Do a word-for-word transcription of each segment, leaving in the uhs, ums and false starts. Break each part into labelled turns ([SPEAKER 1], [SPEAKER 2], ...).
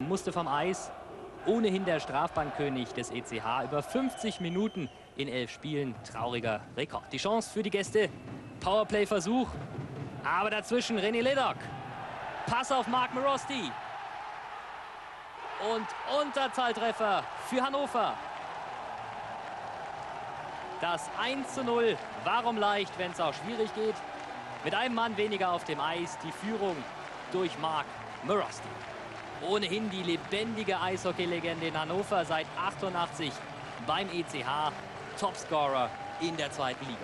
[SPEAKER 1] musste vom Eis. Ohnehin der Strafbankkönig des E C H. Über fünfzig Minuten in elf Spielen. Trauriger Rekord. Die Chance für die Gäste. Powerplay-Versuch. Aber dazwischen René Ledoc. Pass auf Mark Mirosti. Und Unterzahltreffer für Hannover. Das eins zu null. Warum leicht, wenn es auch schwierig geht? Mit einem Mann weniger auf dem Eis. Die Führung durch Mark Mirosti. Ohnehin die lebendige Eishockey-Legende in Hannover seit achtundachtzig beim E C H. Topscorer in der zweiten Liga.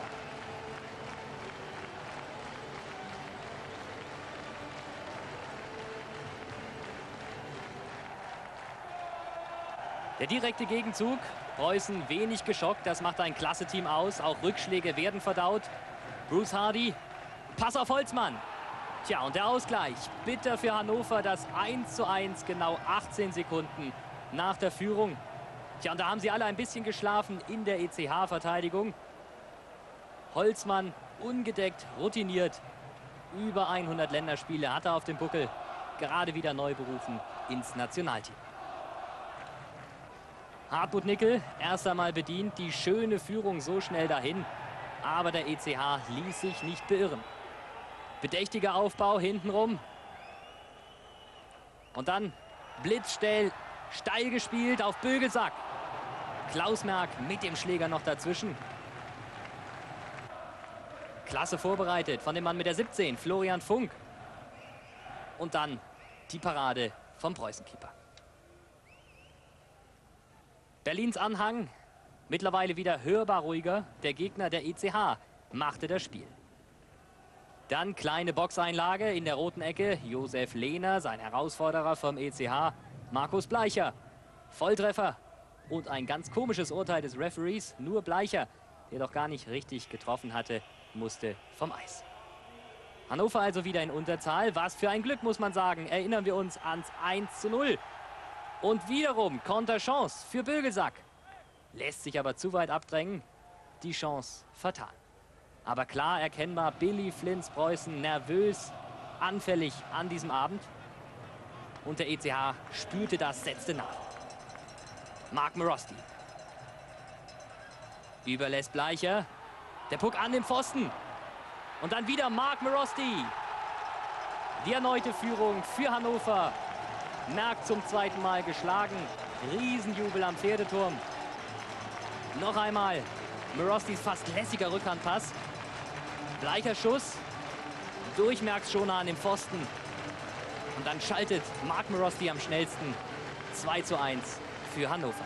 [SPEAKER 1] Der direkte Gegenzug. Preußen wenig geschockt. Das macht ein klasse Team aus. Auch Rückschläge werden verdaut. Bruce Hardy. Pass auf Holzmann. Tja, und der Ausgleich. Bitter für Hannover. Das eins zu eins. Genau achtzehn Sekunden nach der Führung. Tja, und da haben sie alle ein bisschen geschlafen in der E C H-Verteidigung. Holzmann ungedeckt, routiniert. Über hundert Länderspiele hat er auf dem Buckel. Gerade wieder neu berufen ins Nationalteam. Hartmut Nickel erst einmal bedient. Die schöne Führung so schnell dahin. Aber der E C H ließ sich nicht beirren. Bedächtiger Aufbau hintenrum. Und dann blitzschnell, steil gespielt auf Bögelsack. Klaus Merck mit dem Schläger noch dazwischen. Klasse vorbereitet von dem Mann mit der siebzehn, Florian Funk. Und dann die Parade vom Preußenkeeper. Berlins Anhang mittlerweile wieder hörbar ruhiger. Der Gegner, der E C H, machte das Spiel. Dann kleine Boxeinlage in der roten Ecke. Josef Lehner, sein Herausforderer vom E C H. Markus Bleicher. Volltreffer. Und ein ganz komisches Urteil des Referees. Nur Bleicher, der doch gar nicht richtig getroffen hatte, musste vom Eis. Hannover also wieder in Unterzahl. Was für ein Glück, muss man sagen. Erinnern wir uns ans eins zu null. Und wiederum Konterchance für Bögelsack. Lässt sich aber zu weit abdrängen. Die Chance vertan. Aber klar erkennbar, Billy Flinz Preußen nervös, anfällig an diesem Abend. Und der E C H spürte das, setzte nach. Mark Mirosti. Überlässt Bleicher. Der Puck an den Pfosten. Und dann wieder Mark Mirosti. Die erneute Führung für Hannover. Merck zum zweiten Mal geschlagen. Riesenjubel am Pferdeturm. Noch einmal Mirostis fast lässiger Rückhandpass. Gleicher Schuss. Durch Mercks Schoner an den Pfosten. Und dann schaltet Mark Mirosti am schnellsten. zwei zu eins für Hannover.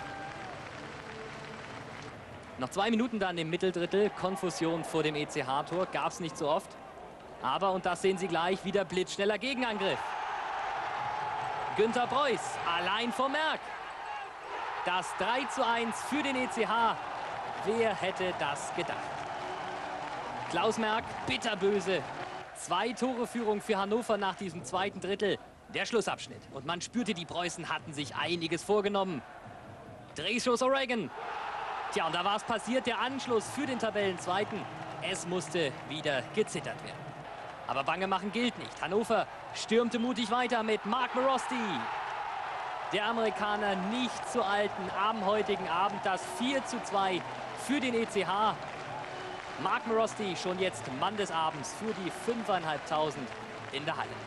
[SPEAKER 1] Noch zwei Minuten dann im Mitteldrittel. Konfusion vor dem E C H-Tor. Gab es nicht so oft. Aber, und das sehen Sie gleich, wieder blitzschneller Gegenangriff. Günter Preuß allein vor Merck. Das drei zu eins für den E C H. Wer hätte das gedacht? Klaus Merck, bitterböse. Zwei Tore Führung für Hannover nach diesem zweiten Drittel. Der Schlussabschnitt. Und man spürte, die Preußen hatten sich einiges vorgenommen. Drehschuss O'Regan. Tja, und da war es passiert, der Anschluss für den Tabellenzweiten. Es musste wieder gezittert werden. Aber Bange machen gilt nicht. Hannover stürmte mutig weiter mit Mark Mirosti. Der Amerikaner nicht zu alten am heutigen Abend. Das vier zu zwei für den E C H. Mark Mirosti schon jetzt Mann des Abends für die fünftausendfünfhundert in der Halle.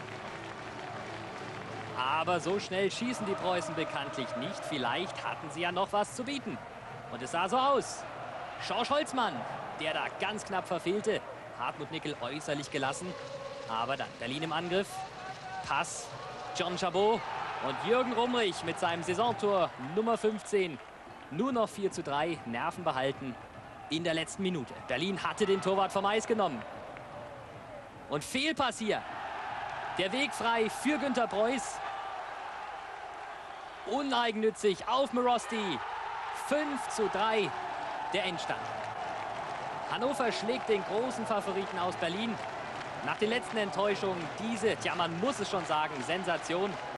[SPEAKER 1] Aber so schnell schießen die Preußen bekanntlich nicht. Vielleicht hatten sie ja noch was zu bieten. Und es sah so aus. Schorsch Holzmann, der da ganz knapp verfehlte. Hartmut Nickel äußerlich gelassen. Aber dann Berlin im Angriff. Pass. John Chabot. Und Jürgen Rumrich mit seinem Saisontor Nummer fünfzehn. Nur noch vier zu drei. Nerven behalten in der letzten Minute. Berlin hatte den Torwart vom Eis genommen. Und Fehlpass hier. Der Weg frei für Günter Preuß. Uneigennützig auf Mirosti. fünf zu drei der Endstand. Hannover schlägt den großen Favoriten aus Berlin. Nach den letzten Enttäuschungen diese, ja man muss es schon sagen, Sensation.